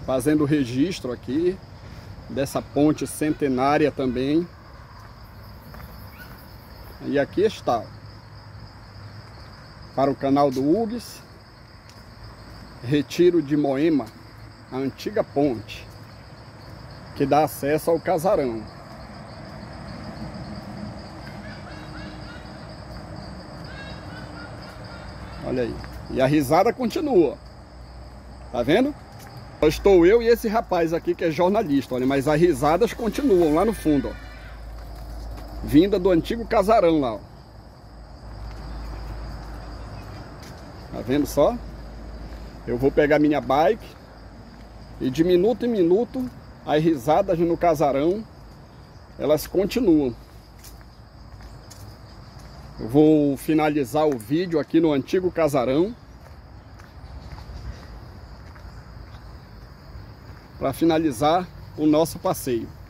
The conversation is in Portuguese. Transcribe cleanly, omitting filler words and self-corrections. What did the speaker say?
fazendo o registro aqui dessa ponte centenária também. E aqui está, para o canal do UGS, Retiro de Moema, a antiga ponte que dá acesso ao casarão. Olha aí. E a risada continua. Tá vendo? Estou eu e esse rapaz aqui que é jornalista, olha, mas as risadas continuam lá no fundo, ó. Vinda do antigo casarão lá, ó. Tá vendo só? Eu vou pegar minha bike e de minuto em minuto as risadas no casarão, elas continuam. Eu vou finalizar o vídeo aqui no antigo casarão, para finalizar o nosso passeio.